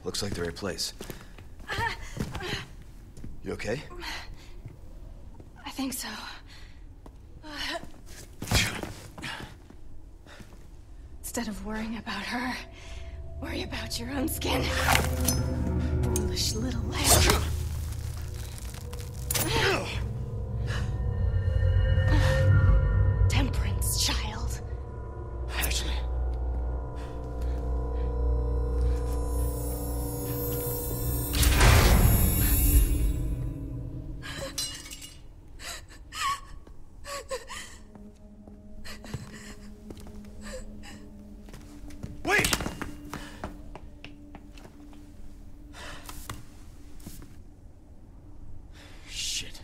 Looks like the right place. You okay? I think so. Instead of worrying about her, worry about your own skin. Foolish little lamb. Temperance, child. Ashley. Wait! Shit.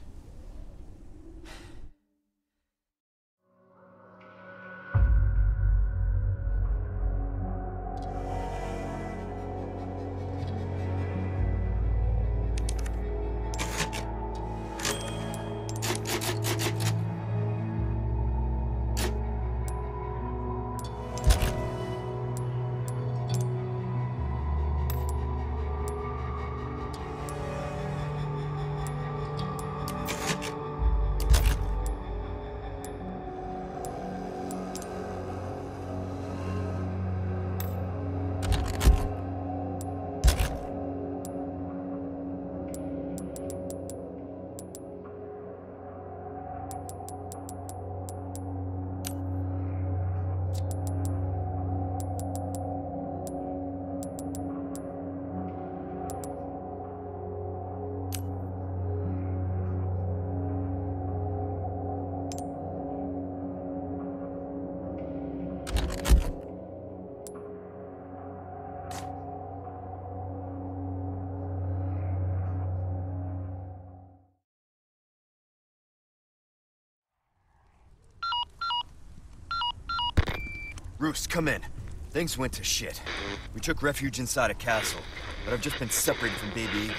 Roost, come in. Things went to shit. We took refuge inside a castle, but I've just been separated from Baby Eagle.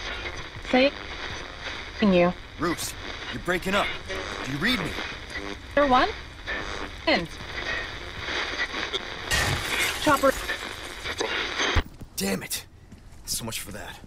Thank you. Roost, you're breaking up. Do you read me? There one? In. Chopper. Damn it. So much for that.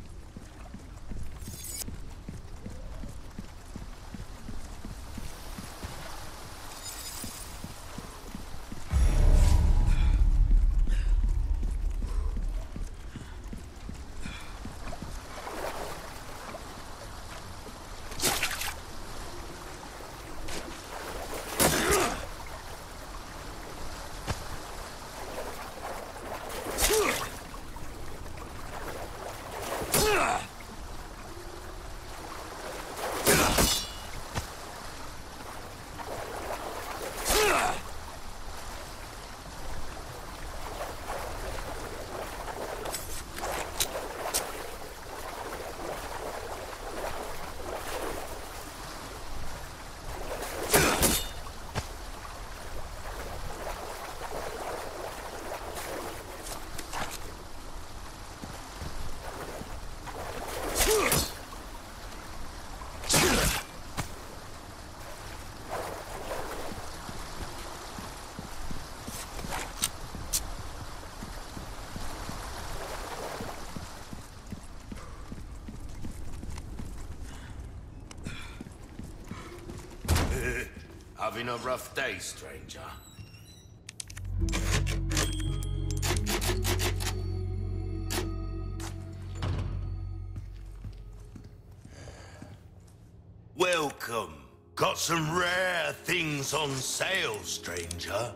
Having a rough day, stranger? Welcome. Got some rare things on sale, stranger.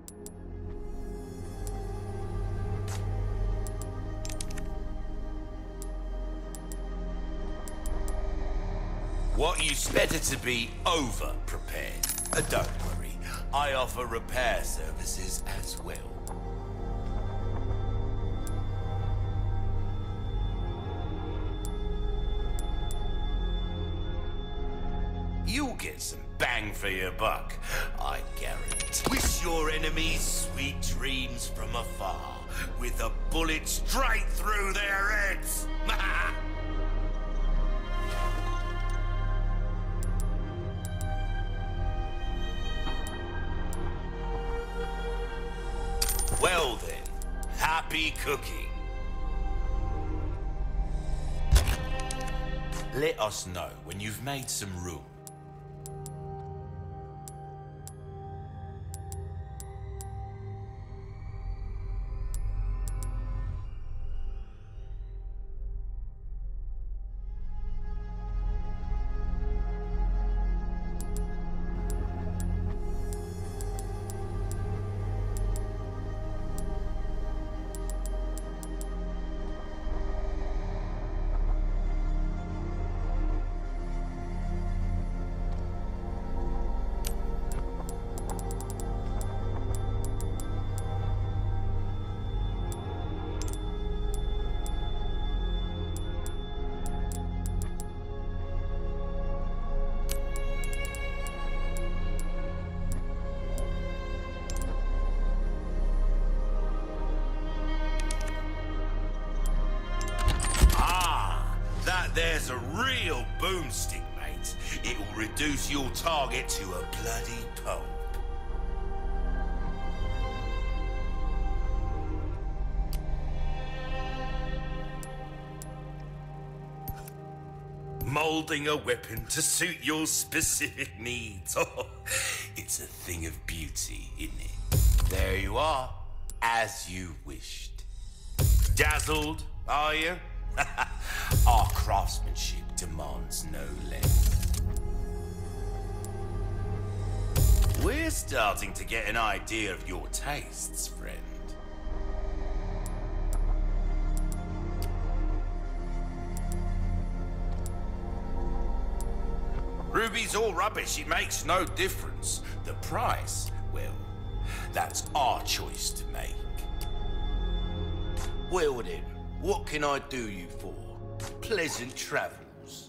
What you better to be over-prepared. Don't worry, I offer repair services as well. You'll get some bang for your buck, I guarantee. Wish your enemies sweet dreams from afar, with a bullet straight through their heads. Well then, happy cooking. Let us know when you've made some room. There's a real boomstick, mate. It will reduce your target to a bloody pulp. Molding a weapon to suit your specific needs. Oh, it's a thing of beauty, isn't it? There you are, as you wished. Dazzled, are you? Our craftsmanship demands no less. We're starting to get an idea of your tastes, friend. Ruby's all rubbish, it makes no difference. The price, well, that's our choice to make. Well then, what can I do you for? Pleasant travels.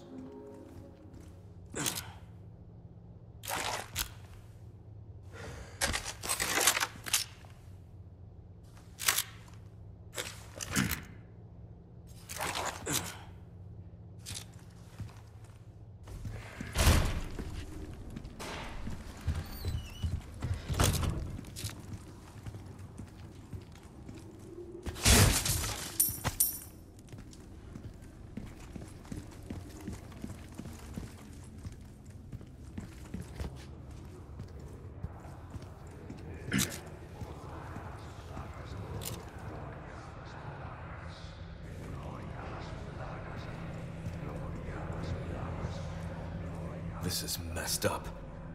This is messed up.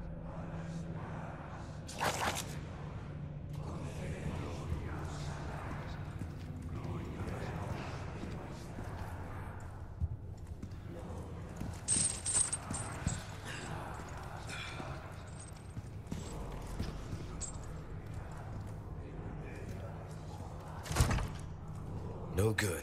No good.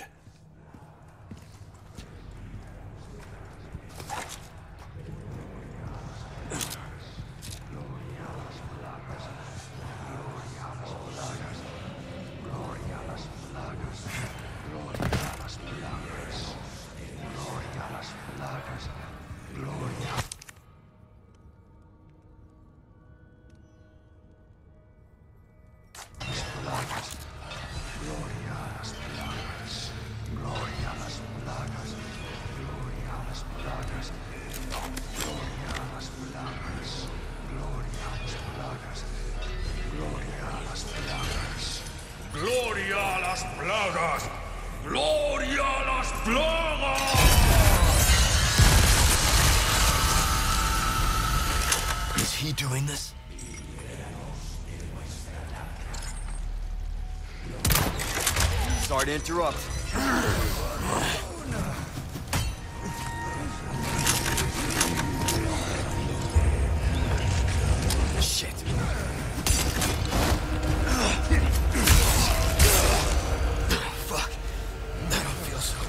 Gloria a las plagas! Gloria a las plagas! Is he doing this? Sorry to interrupt. Shit. Fuck. I don't feel so.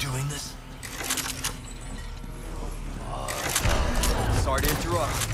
doing this? Sorry to interrupt.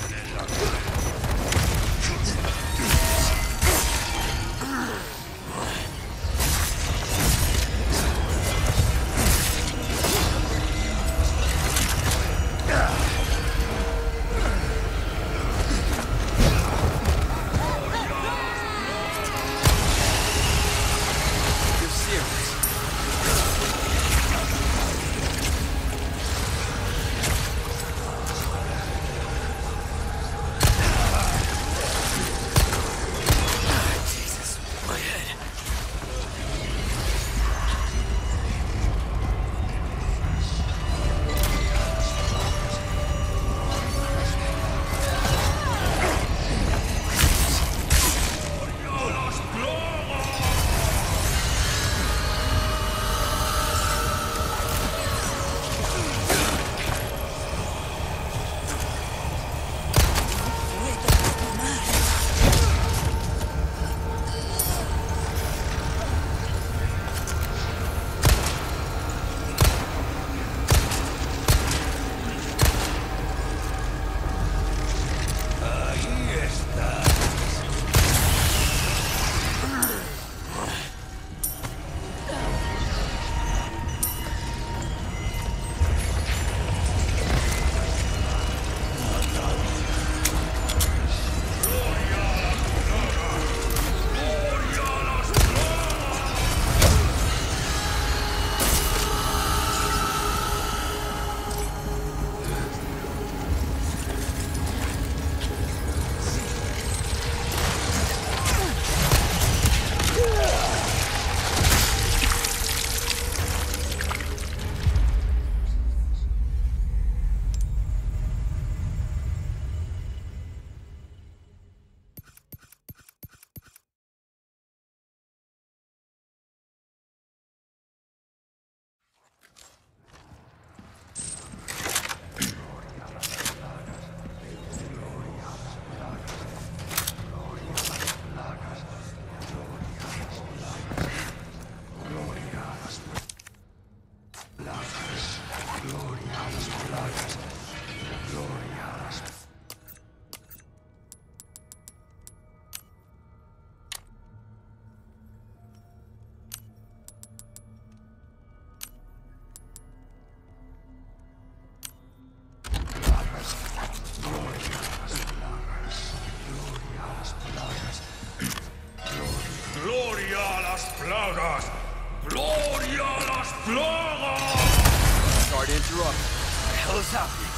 plagas! ¡Gloria a las plagas! Sorry to interrupt. What the hell is happening?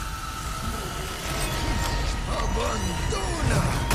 Abandona!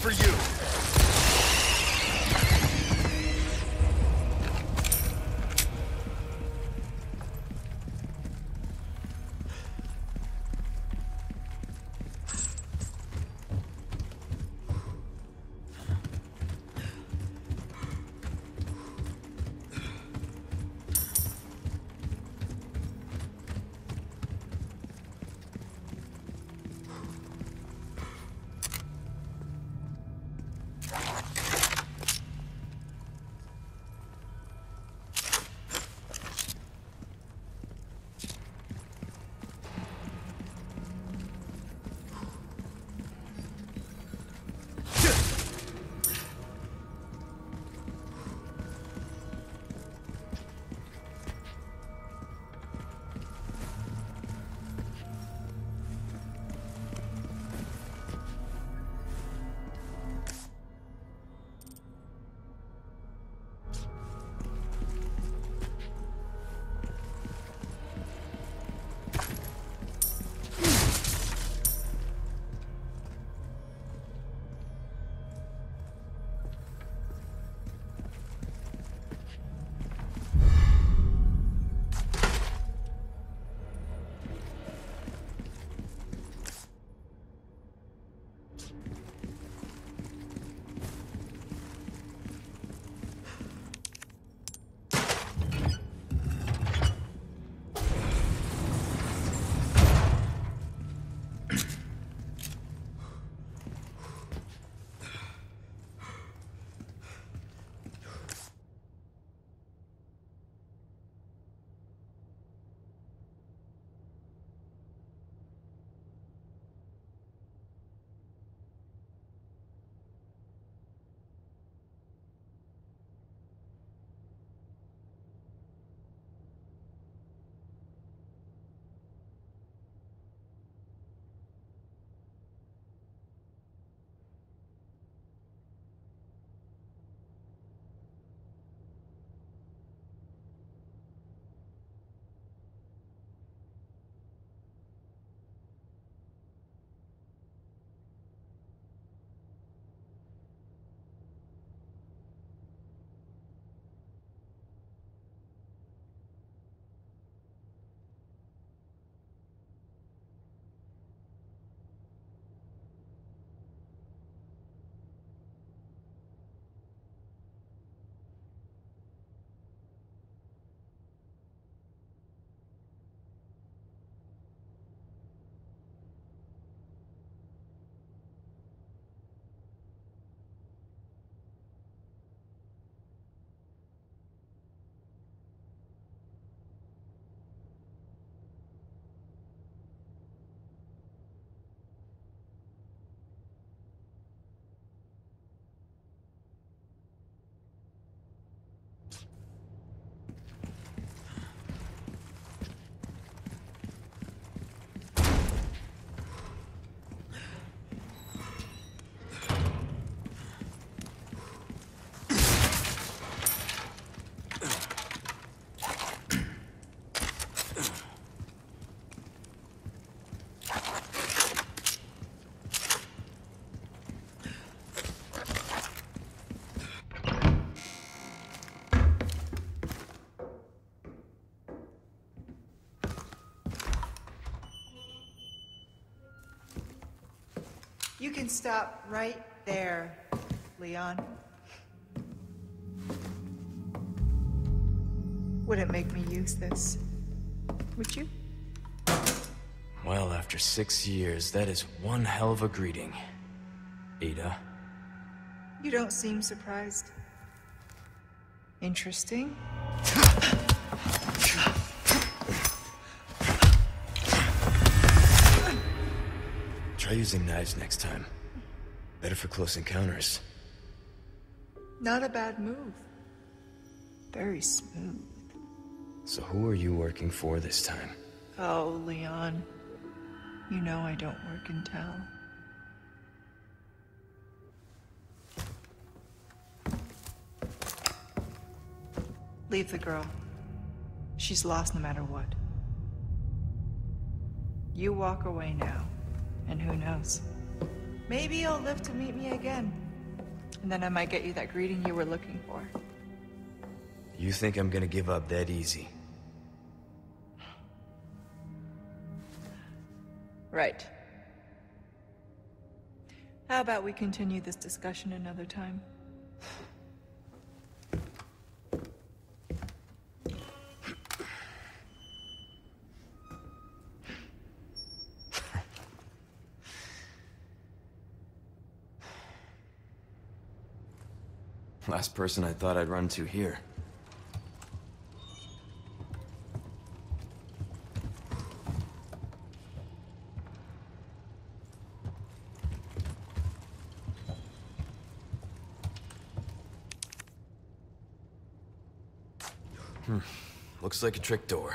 for you! You can stop right there, Leon. Wouldn't make me use this, would you? Well, after 6 years, that is one hell of a greeting, Ada. You don't seem surprised. Interesting. Try using knives next time. Better for close encounters. Not a bad move. Very smooth. So who are you working for this time? Oh, Leon. You know I don't work in town. Leave the girl. She's lost no matter what. You walk away now, and who knows? Maybe you'll live to meet me again. And then I might get you that greeting you were looking for. You think I'm gonna give up that easy? Right. How about we continue this discussion another time? Last person I thought I'd run to here. Looks like a trick door.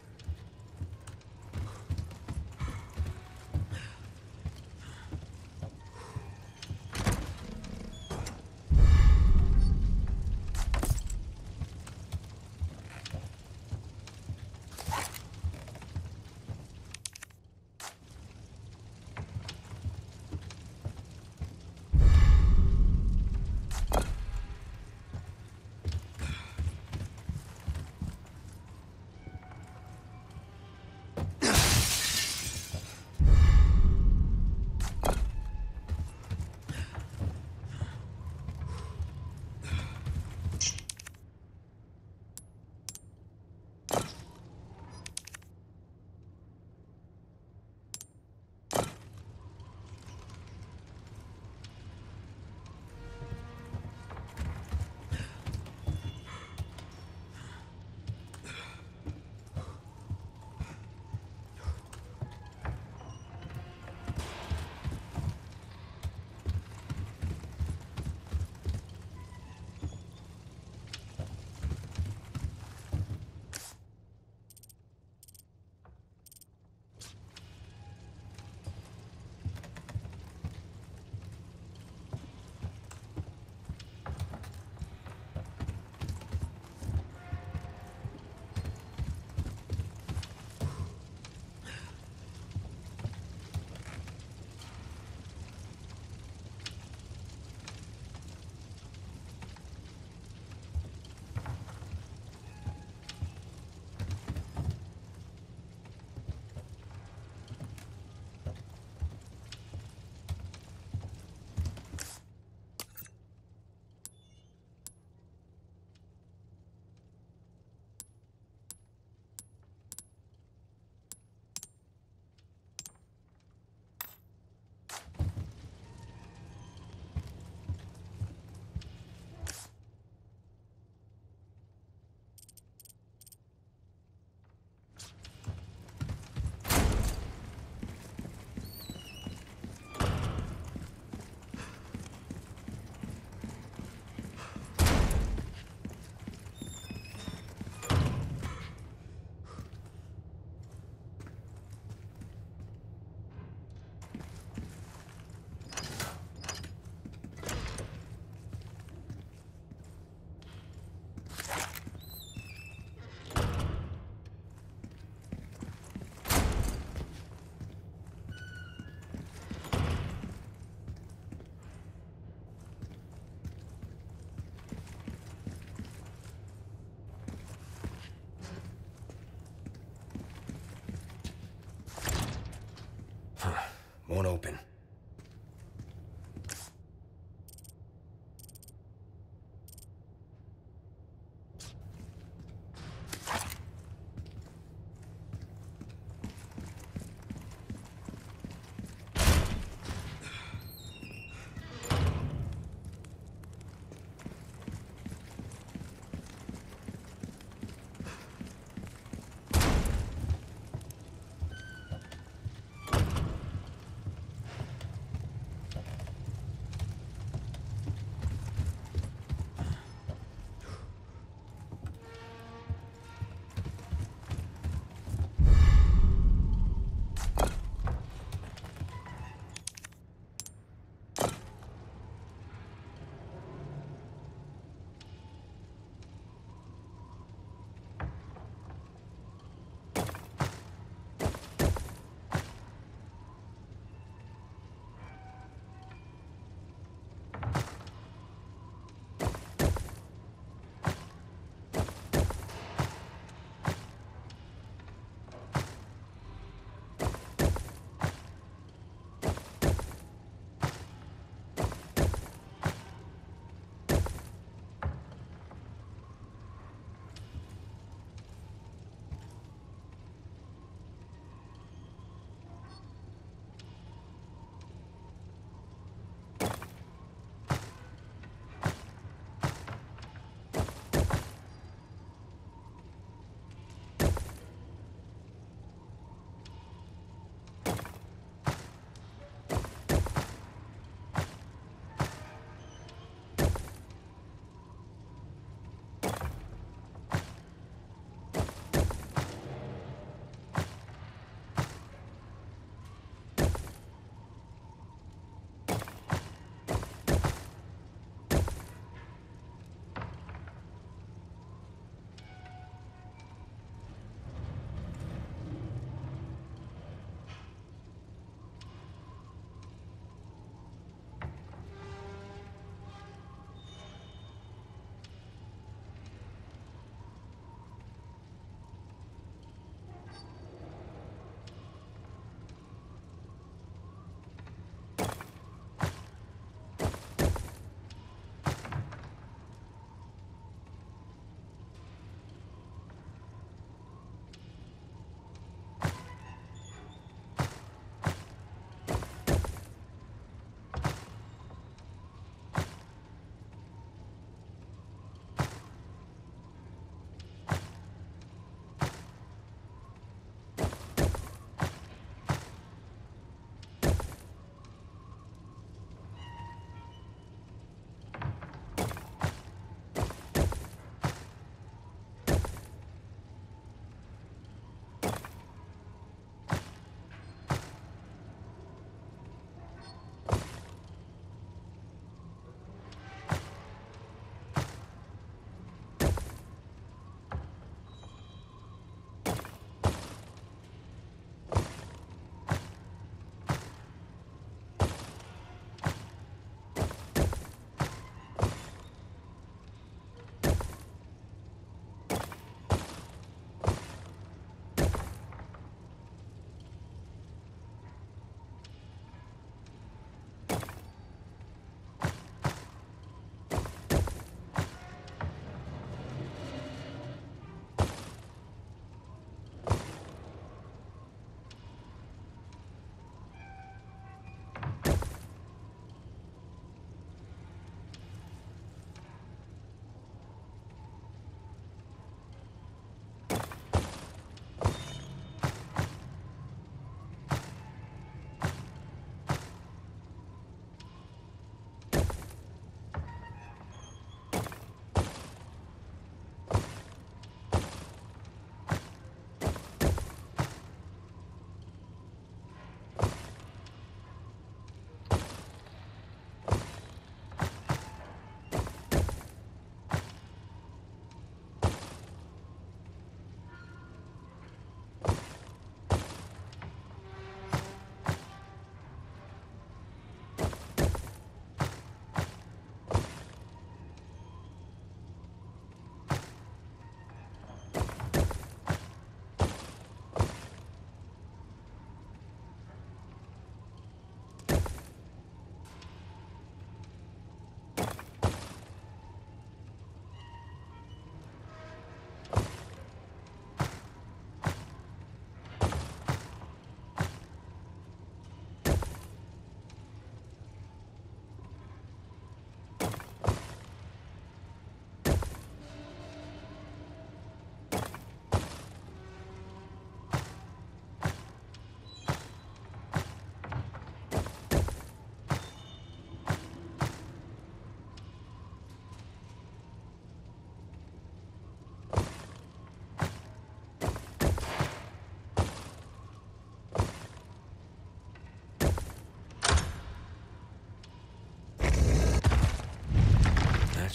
Won't open.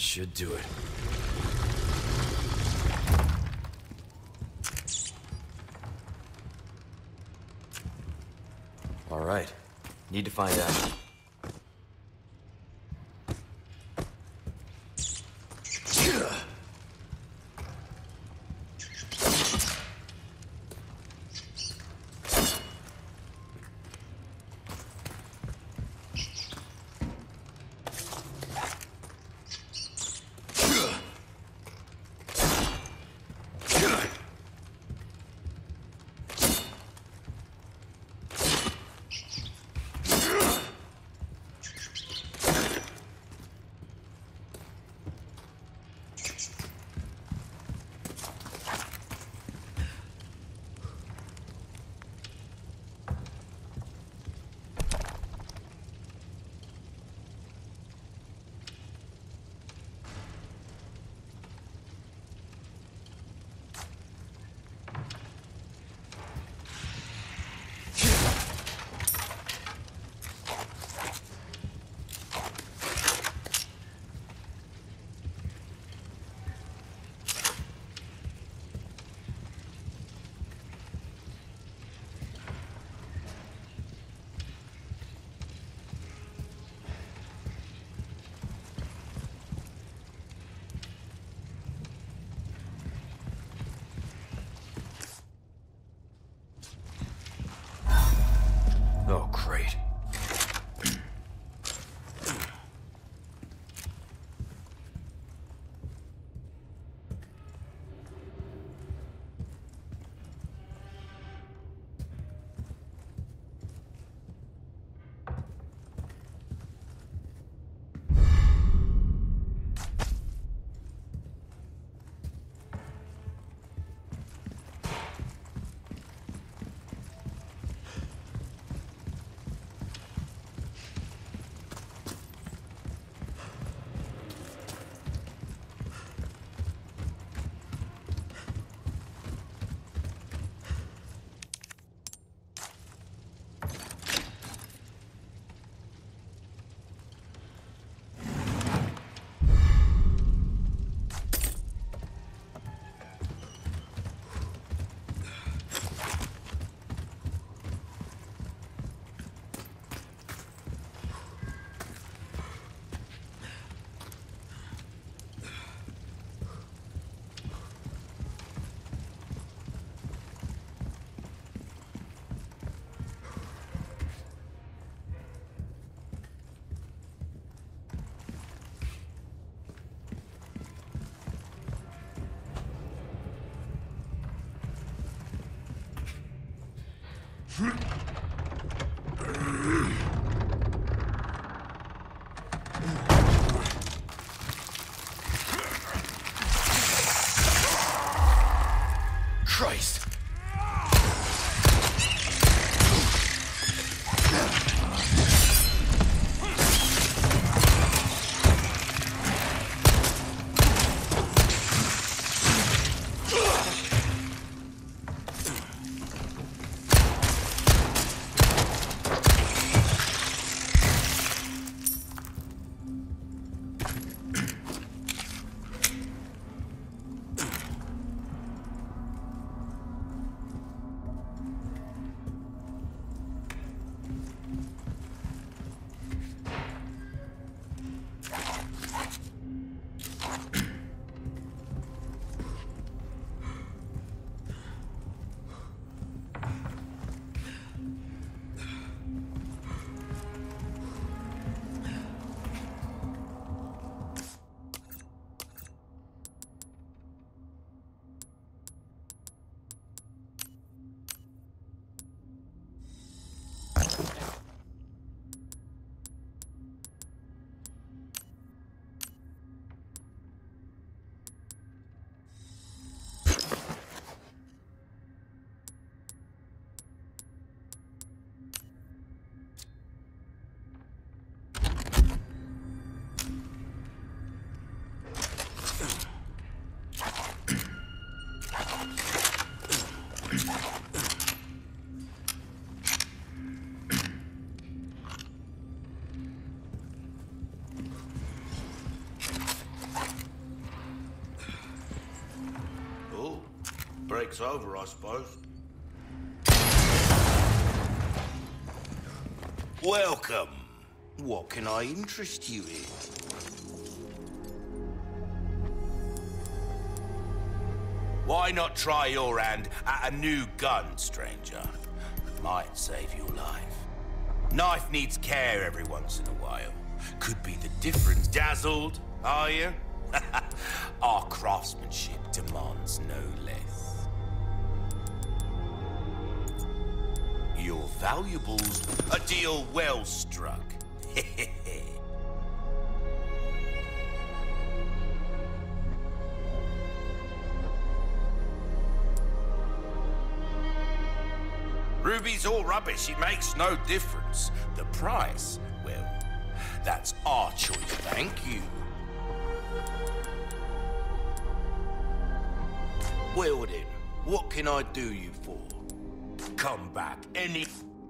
should do it. All right. Need to find out. Oh, great. Christ! break's over, I suppose. Welcome. What can I interest you in? Why not try your hand at a new gun, stranger? Might save your life. Knife needs care every once in a while. Could be the difference. Dazzled, are you? Our craftsmanship demands no less. Your valuables, a deal well struck. Ruby's all rubbish, it makes no difference. The price, well, that's our choice, thank you. Well then, what can I do you for? Come back any...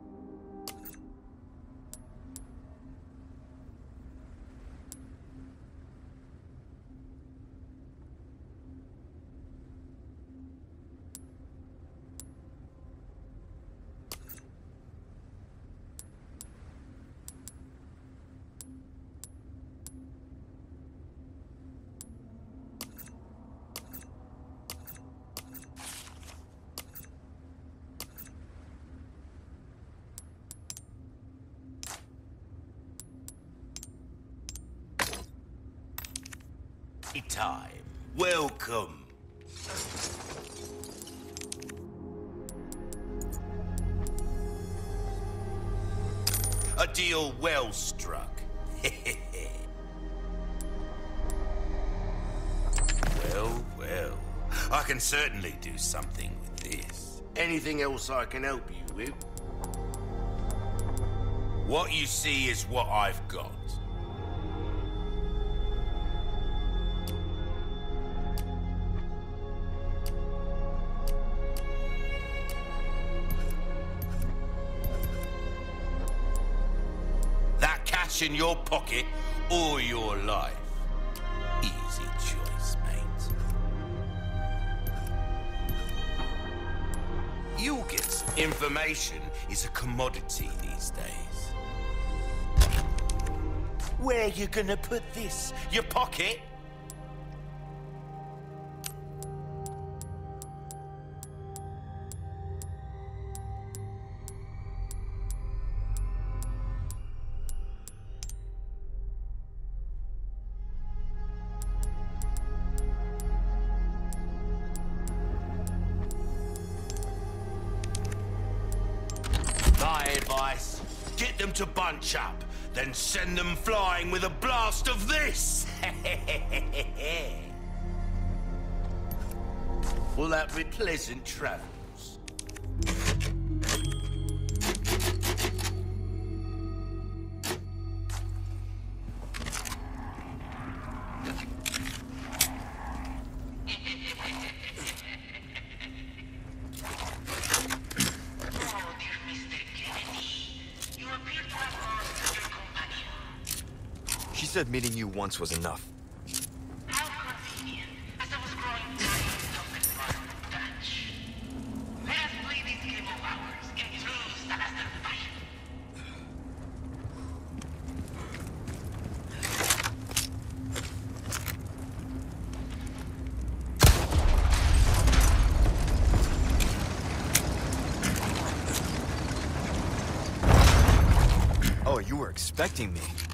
time. Welcome. A deal well struck. Well, well. I can certainly do something with this. Anything else I can help you with? What you see is what I've got. In your pocket or your life. Easy choice, mate. You'll get some. Information is a commodity these days. Where you gonna put this? Your pocket? Advice, get them to bunch up, then send them flying with a blast of this! Will that be pleasant travels? She said meeting you once was enough. How convenient, as I was growing tired of talking about Dutch. Let us play this game of ours in true Salazar fashion. Oh, you were expecting me.